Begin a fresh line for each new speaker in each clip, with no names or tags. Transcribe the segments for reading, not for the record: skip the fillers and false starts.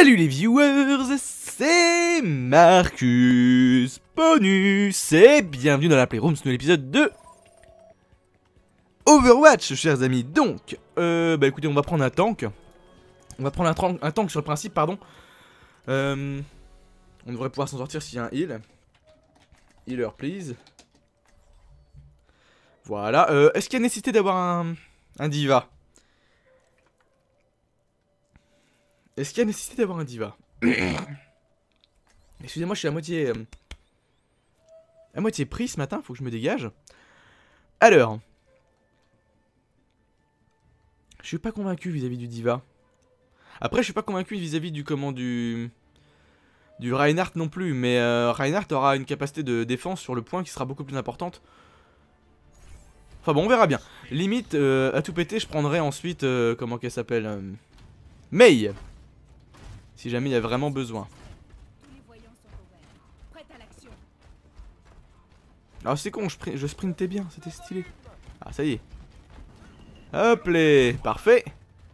Salut les viewers, c'est Marcus Bonus et bienvenue dans la Playroom, c'est l'épisode de Overwatch, chers amis. Donc, bah écoutez, on va prendre un tank. On va prendre un tank sur le principe, pardon. On devrait pouvoir s'en sortir s'il y a un heal. Healer, please. Voilà, est-ce qu'il y a nécessité d'avoir un diva? Est-ce qu'il y a nécessité d'avoir un diva? Excusez-moi, je suis à moitié pris ce matin, faut que je me dégage. Alors, je suis pas convaincu vis-à-vis du diva. Après, je suis pas convaincu vis-à-vis du du Reinhardt non plus, mais Reinhardt aura une capacité de défense sur le point qui sera beaucoup plus importante. Enfin bon, on verra bien. Limite, à tout péter, je prendrai ensuite, comment qu'elle s'appelle, Mei. Si jamais il y a vraiment besoin. Ah c'est con, je sprintais bien, c'était stylé. Ah ça y est. Hop les, parfait.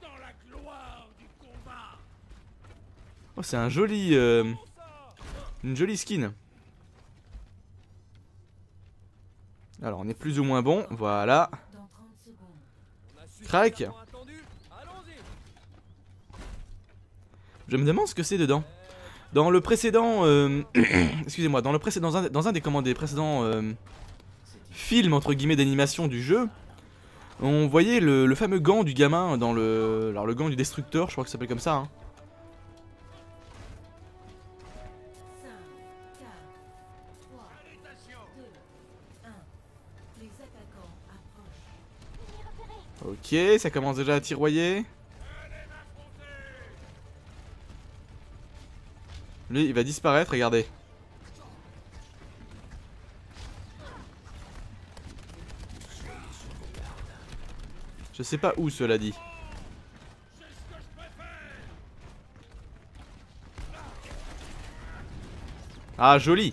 Oh c'est un joli, une jolie skin. Alors on est plus ou moins bon, voilà. Crac. Je me demande ce que c'est dedans. Dans le précédent, excusez-moi, dans un des précédents films entre guillemets d'animation du jeu, on voyait le fameux gant du gamin dans alors le gant du destructeur, je crois que ça s'appelle comme ça. Hein. Ok, ça commence déjà à tiroyer. Lui, il va disparaître, regardez. Je sais pas où, cela dit. Ah, joli.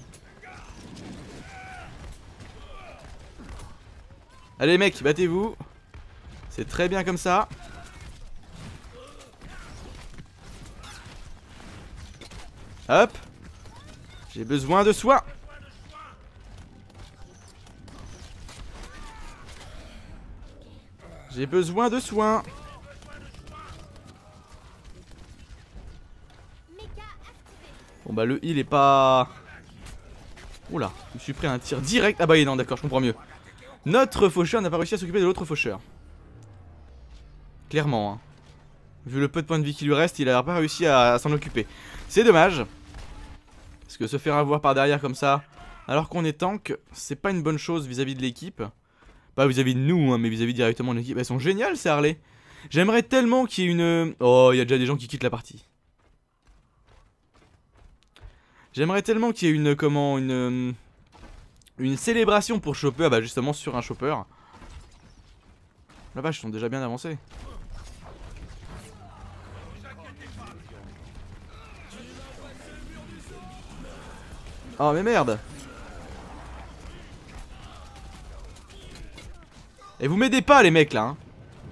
Allez, mecs, battez-vous. C'est très bien comme ça. Hop. J'ai besoin de soin. J'ai besoin de soins. Bon bah le heal est pas... Oula, je me suis pris un tir direct. Ah bah non d'accord, je comprends mieux. Notre faucheur n'a pas réussi à s'occuper de l'autre faucheur. Clairement hein. Vu le peu de points de vie qui lui reste, il a pas réussi à s'en occuper. C'est dommage. Parce que se faire avoir par derrière comme ça, alors qu'on est tank, c'est pas une bonne chose vis-à-vis de l'équipe. Pas vis-à-vis de nous, hein, mais vis-à-vis directement de l'équipe. Elles sont géniales ces Harley. J'aimerais tellement qu'il y ait une... Oh, il y a déjà des gens qui quittent la partie. J'aimerais tellement qu'il y ait une... Comment... Une célébration pour Chopper. Ah bah justement sur un Chopper. La vache, ils sont déjà bien avancés. Oh mais merde. Et vous m'aidez pas les mecs là hein.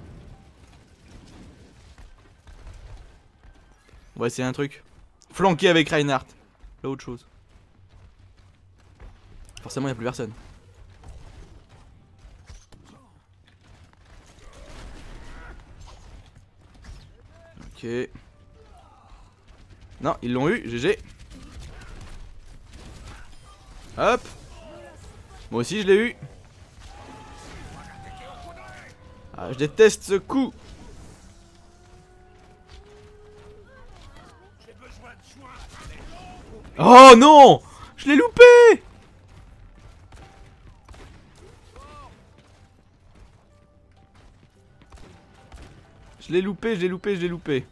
On va essayer un truc. Flanquer avec Reinhardt. Là autre chose. Forcément il n'y a plus personne. Ok. Non ils l'ont eu, GG. Hop. Moi aussi je l'ai eu. Ah, je déteste ce coup. Oh non, je l'ai loupé. Je l'ai loupé.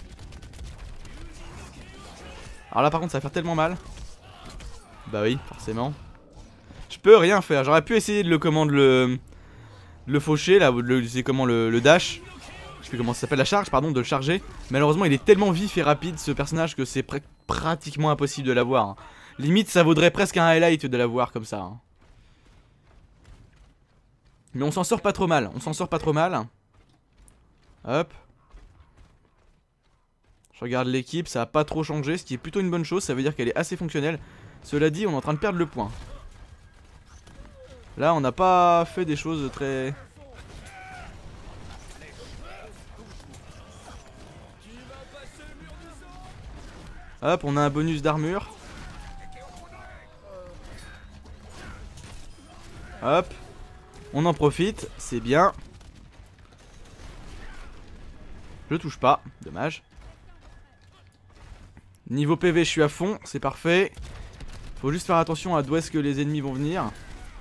Alors là par contre ça va faire tellement mal. Bah oui, forcément. Je peux rien faire, j'aurais pu essayer de le faucher là, c'est comment le dash. Je sais plus comment ça s'appelle, la charge, pardon, de le charger. Malheureusement il est tellement vif et rapide ce personnage que c'est pratiquement impossible de l'avoir. Hein. Limite ça vaudrait presque un highlight de l'avoir comme ça. Hein. Mais on s'en sort pas trop mal, Hop. Je regarde l'équipe, ça a pas trop changé, ce qui est plutôt une bonne chose, ça veut dire qu'elle est assez fonctionnelle. Cela dit, on est en train de perdre le point. Là, on n'a pas fait des choses très... Hop, on a un bonus d'armure. Hop. On en profite, c'est bien. Je touche pas, dommage. Niveau PV, je suis à fond, c'est parfait. Faut juste faire attention à d'où est-ce que les ennemis vont venir.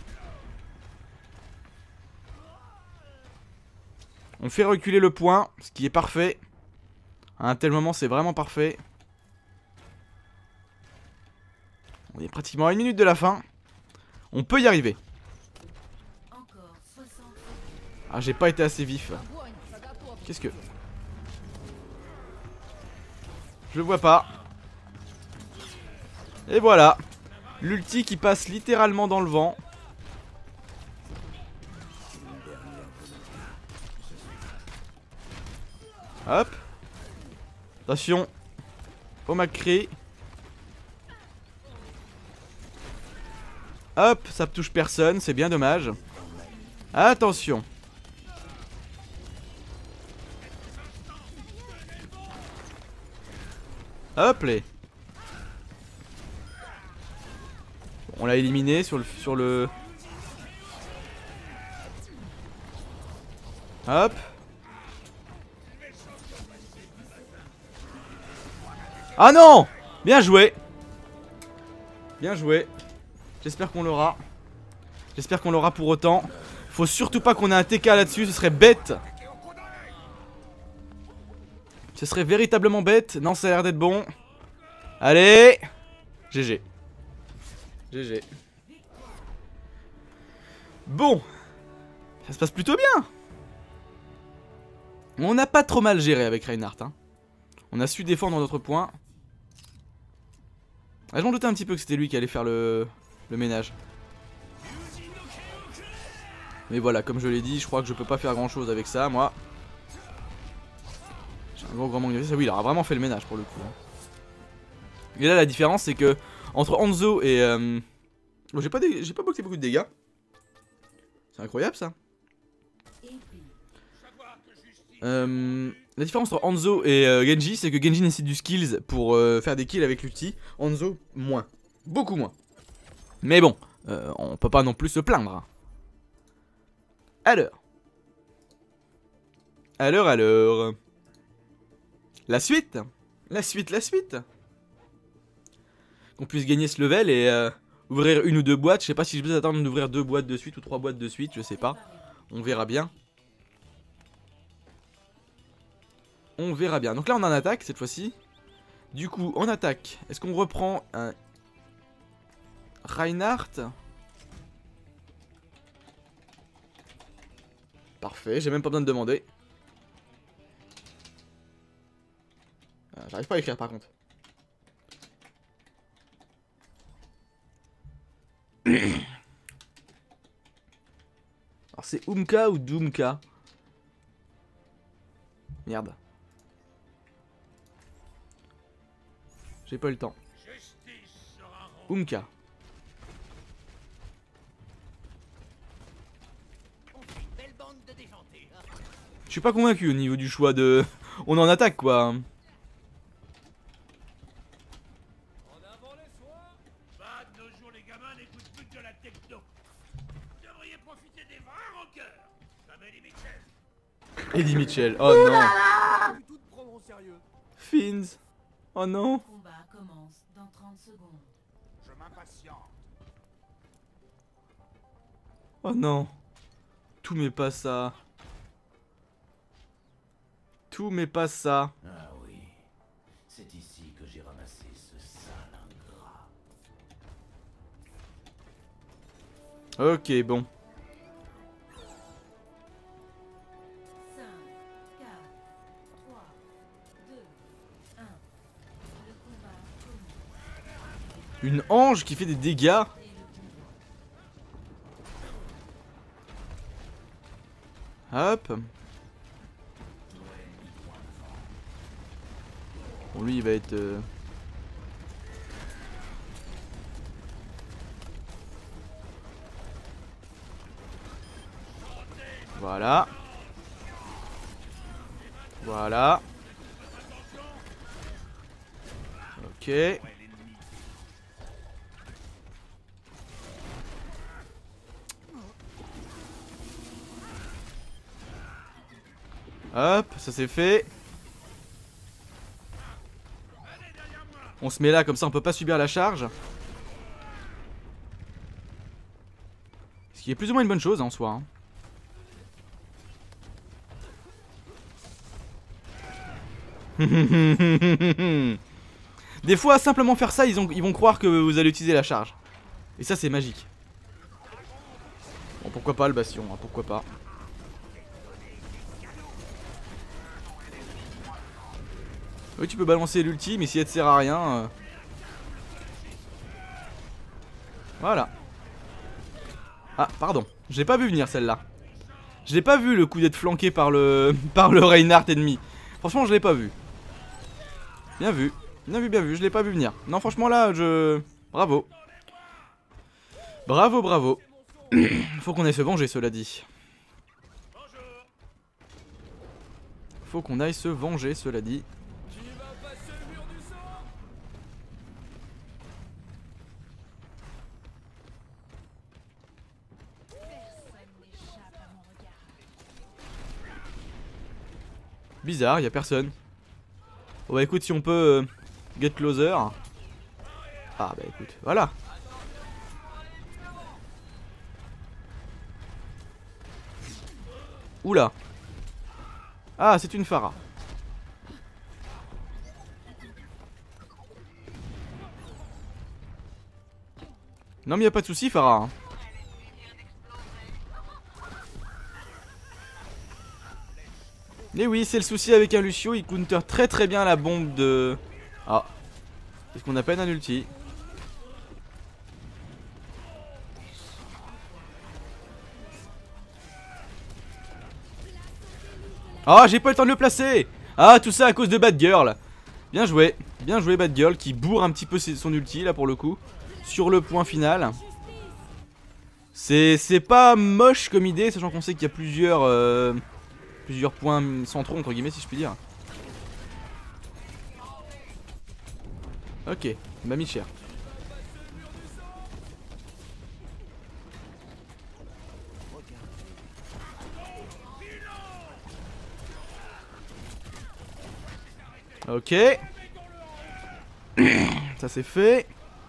On fait reculer le point, ce qui est parfait. À un tel moment, c'est vraiment parfait. On est pratiquement à 1 minute de la fin. On peut y arriver. Ah, j'ai pas été assez vif. Qu'est-ce que... Je vois pas. Et voilà. L'ulti qui passe littéralement dans le vent. Hop. Attention. Au McCree. Hop, ça touche personne, c'est bien dommage. Attention. Hop les. On l'a éliminé sur le... Hop. Ah non! Bien joué. Bien joué. J'espère qu'on l'aura. J'espère qu'on l'aura pour autant. Faut surtout pas qu'on ait un TK là-dessus, ce serait bête. Ce serait véritablement bête. Non, ça a l'air d'être bon. Allez. GG. GG. Bon. Ça se passe plutôt bien. On n'a pas trop mal géré avec Reinhardt, hein. On a su défendre notre point. Ah, je m'en doutais un petit peu que c'était lui qui allait faire le ménage. Mais voilà, comme je l'ai dit, je crois que je peux pas faire grand chose avec ça, moi. J'ai un gros manque de vitesse. Ah oui, il aura vraiment fait le ménage pour le coup. Et là, la différence, c'est que entre Hanzo et... Bon, j'ai pas boxé beaucoup de dégâts. C'est incroyable, ça. La différence entre Hanzo et Genji, c'est que Genji nécessite du skills pour faire des kills avec l'ulti. Hanzo, moins. Beaucoup moins. Mais bon, on peut pas non plus se plaindre. Alors. La suite. La suite. Qu'on puisse gagner ce level et ouvrir 1 ou 2 boîtes. Je sais pas si je vais attendre d'ouvrir 2 boîtes de suite ou 3 boîtes de suite, je sais pas. On verra bien. On verra bien. Donc là on en attaque cette fois-ci. Du coup en attaque, est-ce qu'on reprend un Reinhardt? Parfait, j'ai même pas besoin de demander. J'arrive pas à écrire par contre. Alors c'est Umka ou Doomka? Merde. J'ai pas eu le temps. Umka. Je suis pas convaincu au niveau du choix de... On en attaque quoi. Eddie Mitchell, oh non. Fins. Oh non. Oh non. Tout mais pas ça. Tout mais pas ça.
Ah oui, c'est ici que j'ai ramassé ce sale ingrat.
Ok, bon.
5, 4, 3, 2, 1. Le combat commence.
Une ange qui fait des dégâts. Hop. Bon, lui il va être... Voilà. Voilà. Ok. Hop, ça c'est fait. On se met là, comme ça on peut pas subir la charge. Ce qui est plus ou moins une bonne chose en soi. Des fois, simplement faire ça, ils vont croire que vous allez utiliser la charge. Et ça, c'est magique. Bon, pourquoi pas le bastion, hein, pourquoi pas. Oui, tu peux balancer l'ulti, mais si elle te sert à rien... Voilà. Ah, pardon. Je l'ai pas vu venir, celle-là. Je l'ai pas vu, le coup d'être flanqué par le Reinhardt ennemi. Franchement, je l'ai pas vu. Bien vu. Bien vu, bien vu. Je l'ai pas vu venir. Non, franchement, là, bravo. Bravo, bravo. Faut qu'on aille se venger, cela dit. Faut qu'on aille se venger, cela dit. Bizarre, y a personne. Bon bah écoute, si on peut get closer. Ah bah écoute, voilà. Oula. Ah, c'est une Pharah. Non mais y a pas de souci, Pharah. Hein. Et oui, c'est le souci avec un Lucio, il counter très très bien la bombe de... Ah, c'est ce qu'on appelle un ulti. Ah, j'ai pas le temps de le placer. Ah, tout ça à cause de Bad Girl. Bien joué Bad Girl qui bourre un petit peu son ulti là pour le coup. Sur le point final. C'est pas moche comme idée, sachant qu'on sait qu'il y a plusieurs points centraux entre guillemets si je puis dire. Ok, il m'a mis cher. Ok. Ça c'est fait.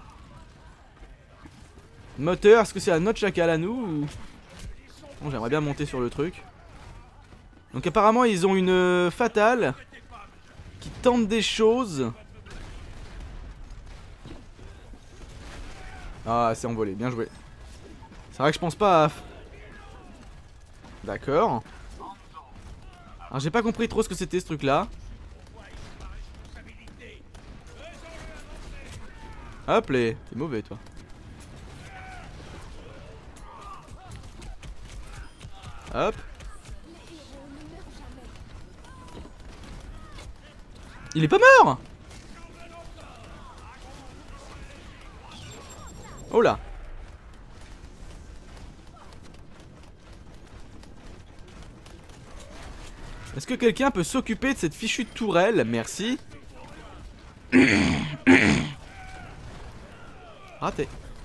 Moteur, est-ce que c'est à notre chacal à nous ou... Bon, j'aimerais bien monter sur le truc. Donc apparemment ils ont une fatale qui tente des choses. Ah, c'est envolé, bien joué. C'est vrai que je pense pas à... D'accord. Alors j'ai pas compris trop ce que c'était ce truc là. Hop les... T'es mauvais toi. Hop. Il est pas mort. Oh là. Est-ce que quelqu'un peut s'occuper de cette fichue tourelle? Merci. Raté.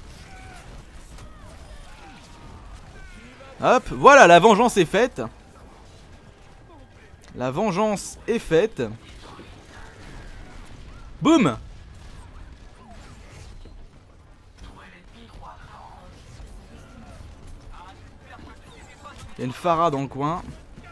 Hop, voilà, la vengeance est faite. La vengeance est faite. Boum. Il y a une Pharah dans le coin.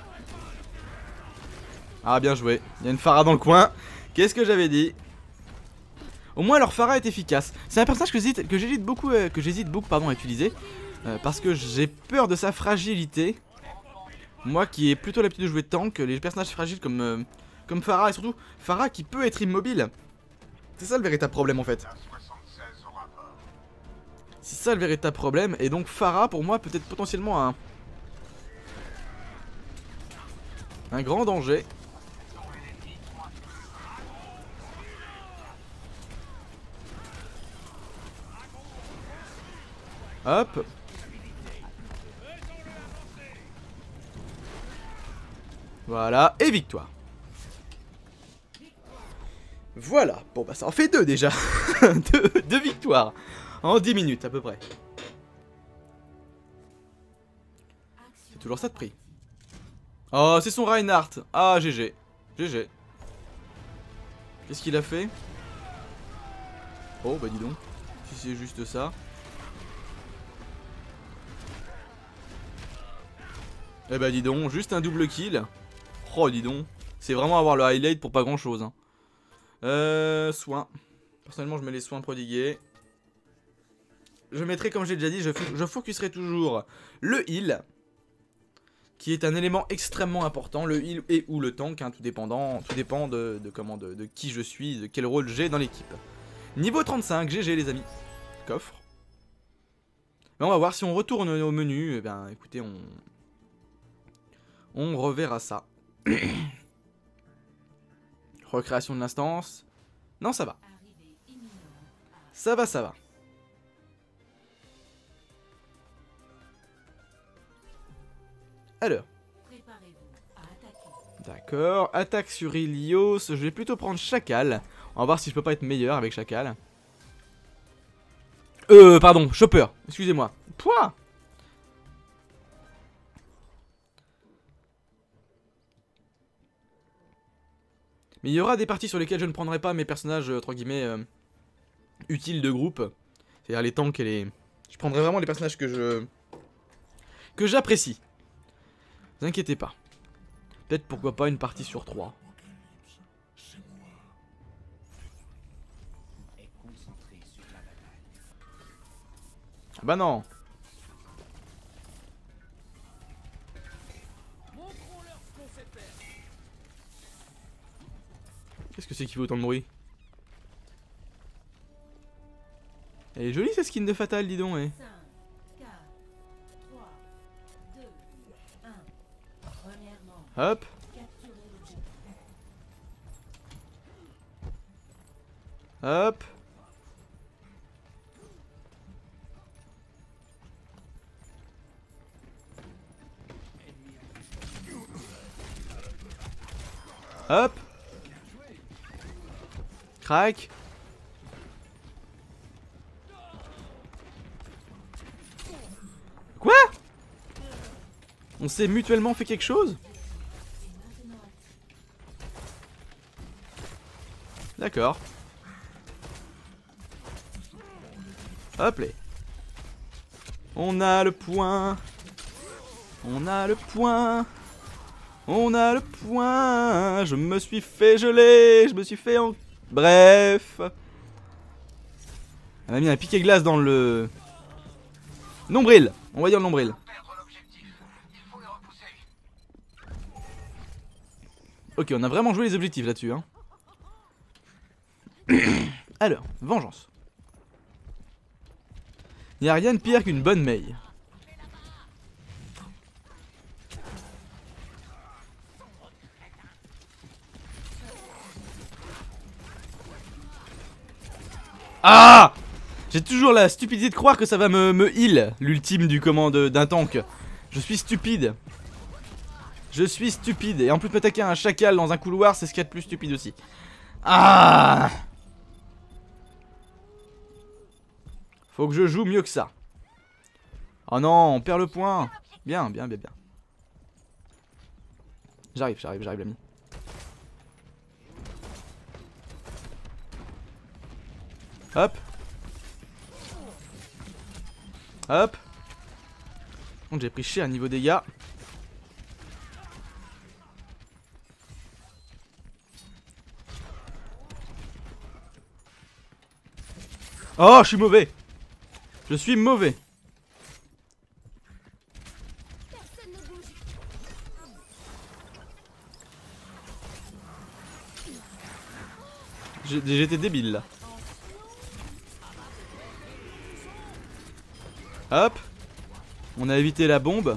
Ah, bien joué. Il y a une Pharah dans le coin. Qu'est-ce que j'avais dit? Au moins leur Pharah est efficace. C'est un personnage que j'hésite beaucoup, à utiliser. Parce que j'ai peur de sa fragilité. Moi qui ai plutôt l'habitude de jouer tank, les personnages fragiles comme Pharah et surtout Pharah qui peut être immobile. C'est ça le véritable problème en fait. C'est ça le véritable problème. Et donc Pharah pour moi peut être potentiellement un grand danger. Hop. Voilà, et victoire. Voilà, bon bah ça en fait 2 déjà. deux victoires. En 10 minutes à peu près. C'est toujours ça de prix. Oh, c'est son Reinhardt. Ah, GG. GG. Qu'est-ce qu'il a fait? Oh, bah dis donc. Si c'est juste ça. Eh bah dis donc, juste un double kill. Oh, dis donc. C'est vraiment avoir le highlight pour pas grand chose. Hein. Soins. Personnellement, je mets les soins prodigués. Je mettrai, comme j'ai déjà dit, je focuserai toujours le heal. Qui est un élément extrêmement important. Le heal et ou le tank, hein, tout dépend de qui je suis, de quel rôle j'ai dans l'équipe. Niveau 35, GG les amis. Coffre. Mais on va voir si on retourne au menu. Eh bien, écoutez, on reverra ça. Recréation de l'instance. Non, ça va. Ça va, ça va. Alors. D'accord. Attaque sur Ilios. Je vais plutôt prendre Chacal. On va voir si je peux pas être meilleur avec Chacal. Pardon, Chopper. Excusez-moi. Pouah. Mais il y aura des parties sur lesquelles je ne prendrai pas mes personnages, entre guillemets, utiles de groupe. C'est-à-dire les tanks et les... Je prendrai vraiment les personnages que j'apprécie. Ne vous inquiétez pas. Peut-être pourquoi pas une partie sur 3. Ah bah non. Qu'est-ce que c'est qui fait autant de bruit? Elle est jolie cette skin de Fatal, dis donc, eh.
5, 4, 3, 2, 1. Premièrement,
Hop.
capturez l'objectif.
Hop. Hop. Crac. Quoi? On s'est mutuellement fait quelque chose? D'accord. Hop là. On a le point. On a le point. On a le point. Je me suis fait geler. Je me suis fait en... Bref. Elle a mis un piquet glace dans le... nombril. On va dire le nombril. Ok, on a vraiment joué les objectifs là-dessus. Hein. Alors, vengeance. Il n'y a rien de pire qu'une bonne maille. Ah! J'ai toujours la stupidité de croire que ça va me heal, l'ultime du commande d'un tank. Je suis stupide. Je suis stupide. Et en plus de m'attaquer à un chacal dans un couloir, c'est ce qu'il y a de plus stupide aussi. Ah! Faut que je joue mieux que ça. Oh non, on perd le point. Bien, bien, bien, bien. J'arrive, l'ami. Hop. Hop. Donc j'ai pris cher niveau dégâts. Oh, je suis mauvais. Je suis mauvais. J'étais débile là. Hop. On a évité la bombe.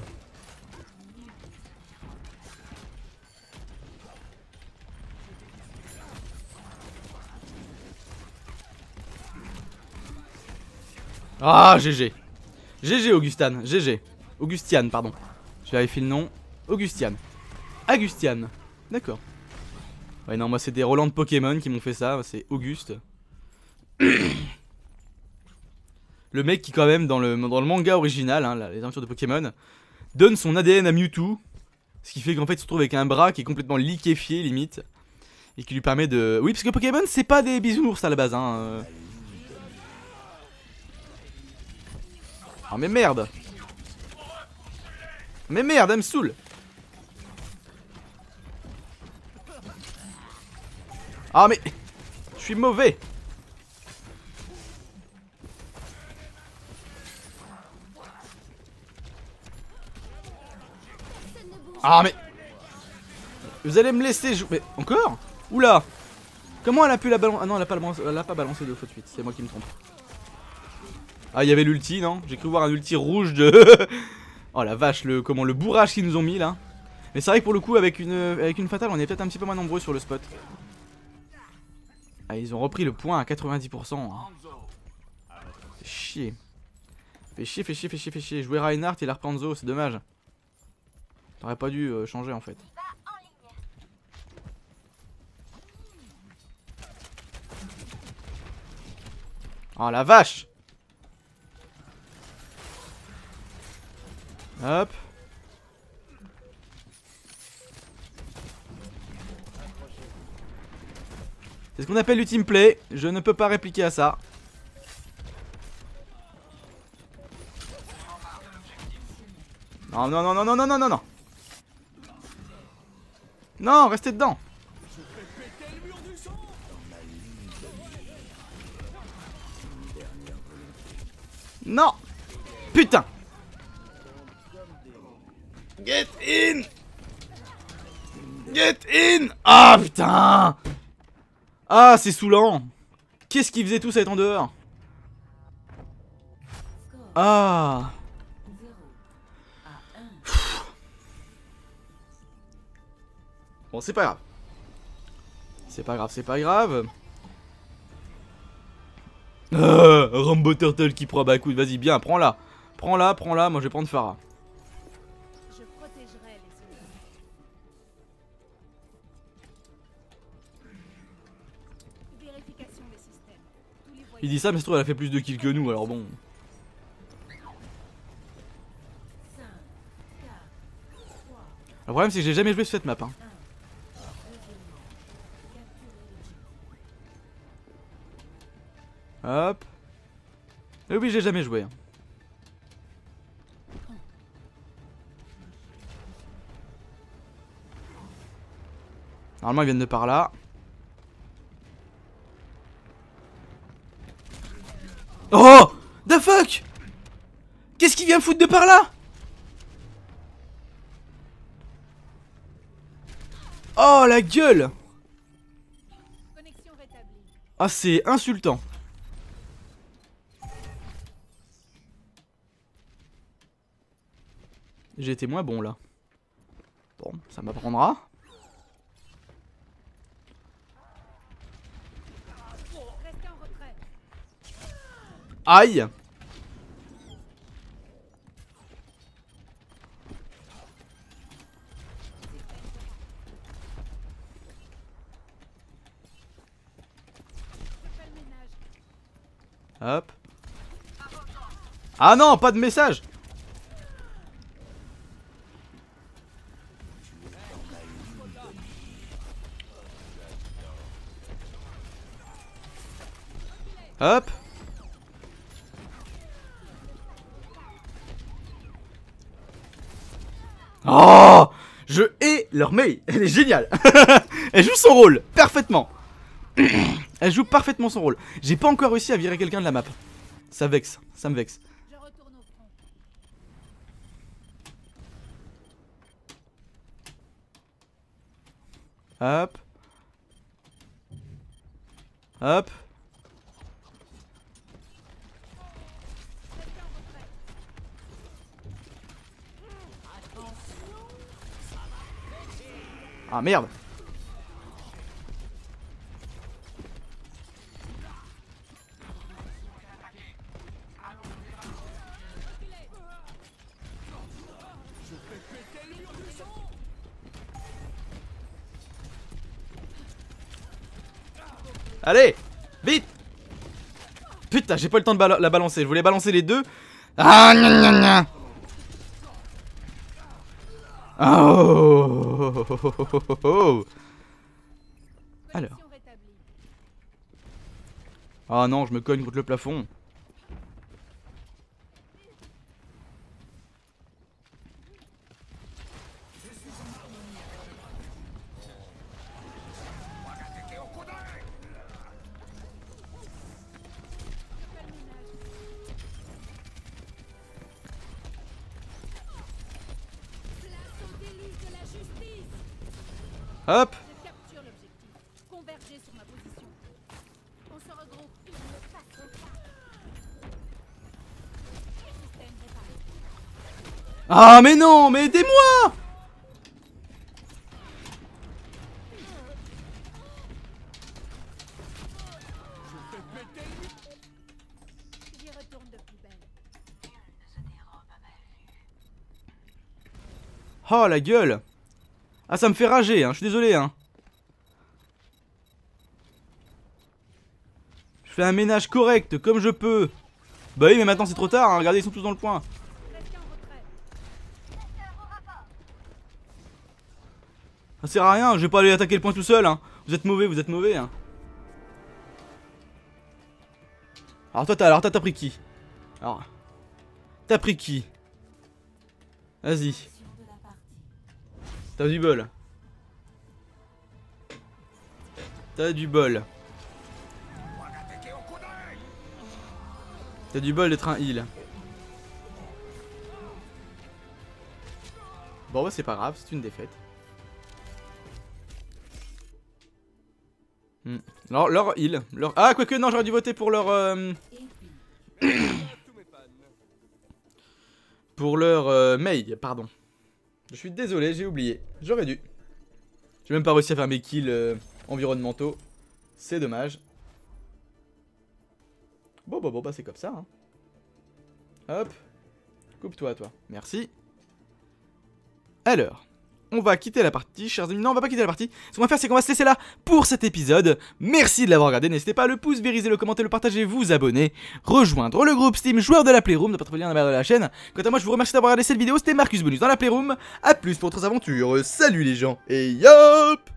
Ah, GG. GG Augustin, GG. Augustiane, pardon. Je vérifie le nom. Augustiane. Augustiane. D'accord. Ouais, non, moi c'est des Roland de Pokémon qui m'ont fait ça. C'est Auguste. Le mec qui, quand même, dans le manga original, hein, les aventures de Pokémon, donne son ADN à Mewtwo. Ce qui fait qu'en fait, il se retrouve avec un bras qui est complètement liquéfié, limite. Et qui lui permet de... Oui, parce que Pokémon, c'est pas des bisounours à la base, hein. Oh, mais merde. Mais merde, elle me saoule. Ah, mais... Je suis mauvais. Ah, mais... Vous allez me laisser jouer... Mais encore? Oula. Comment elle a pu la balancer? Ah non, elle a pas balancé 2 fois de suite. C'est moi qui me trompe. Ah, il y avait l'ulti, non? J'ai cru voir un ulti rouge de... Oh la vache, le bourrage qu'ils nous ont mis là. Mais c'est vrai que pour le coup, avec une fatale, on est peut-être un petit peu moins nombreux sur le spot. Ah, ils ont repris le point à 90%. Hein. Fait chier. Fait chier, fait chier, fait chier, fait chier. Jouer Reinhardt et la Hanzo, c'est dommage. T'aurais pas dû changer en fait. Oh la vache. Hop. C'est ce qu'on appelle du teamplay. Je ne peux pas répliquer à ça. Non, non, non, non, non, non, non, non, non. Non, restez dedans. Non. Putain. Get in. Get in. Ah putain. Ah c'est saoulant. Qu'est-ce qu'ils faisaient tous à être en dehors? Ah. Bon c'est pas grave. C'est pas grave, c'est pas grave. Rambo Turtle qui prend bah écoute, vas-y bien, prends-la. Prends-la, prends-la, moi je vais prendre Pharah.
Je protégerai les soldats. Vérification des systèmes. Tous les
Il dit ça mais se trouve elle a fait plus de kills que nous alors bon.
5, 4, 3,
Le problème c'est que j'ai jamais joué sur cette map hein. Hop. Et oui j'ai jamais joué hein. Normalement ils viennent de par là. Oh! The fuck! Qu'est-ce qu'il vient foutre de par là? Oh la gueule!
connexions rétablies.
Ah c'est insultant. J'ai été moins bon là. Bon, ça m'apprendra.
Restez en retrait.
Aïe!
Je fais le ménage.
Hop. Ah non, pas de message! Hop. Oh, je hais leur Mei. Elle est géniale. Elle joue son rôle parfaitement. Elle joue parfaitement son rôle. J'ai pas encore réussi à virer quelqu'un de la map. Ça vexe, ça me vexe.
Je retourne au front.
Hop. Hop.
Restez en retrait.
Ah merde. Allez, vite. Putain, j'ai pas eu le temps de la balancer. Je voulais balancer les deux. Ah, gna gna gna. Oh, oh, oh, oh, oh, oh. Alors.
Connexion rétablie.
Ah non, je me cogne contre le plafond. Hop.
Je capture l'objectif. Convergez sur ma position. On se regroupe. Il ne passe pas. Système réparé.
Ah mais non, mais aidez-moi.
J'y retourne de plus belle.
Oh la gueule. Ah ça me fait rager, hein. Je suis désolé, hein. Je fais un ménage correct comme je peux. Bah oui mais maintenant c'est trop tard, hein. Regardez ils sont tous dans le point.
Restez en retrait.
Ça sert à rien, je vais pas aller attaquer le point tout seul, hein. Vous êtes mauvais, hein. Alors toi t'as pris qui? Alors t'as pris qui? Vas-y.
De la partie.
T'as du bol. T'as du bol. T'as du bol d'être un heal. Bon bah c'est pas grave, c'est une défaite. Leur heal. Ah quoique non, j'aurais dû voter pour leur... pour leur mail, pardon. Je suis désolé, j'ai oublié. J'aurais dû. J'ai même pas réussi à faire mes kills environnementaux. C'est dommage. Bon bah c'est comme ça, hein. Hop. Coupe-toi, toi. Merci. Alors, on va quitter la partie, chers amis. Non, on va pas quitter la partie. Ce qu'on va faire, c'est qu'on va se laisser là pour cet épisode. Merci de l'avoir regardé. N'hésitez pas à le pouce, vériser, le commenter, le partager, vous abonner, rejoindre le groupe Steam joueur de la Playroom. Ne pas trouver le lien dans la barre de la chaîne. Quant à moi, je vous remercie d'avoir regardé cette vidéo. C'était Marcus Bonus dans la Playroom. A plus pour d'autres aventures. Salut les gens. Et yop!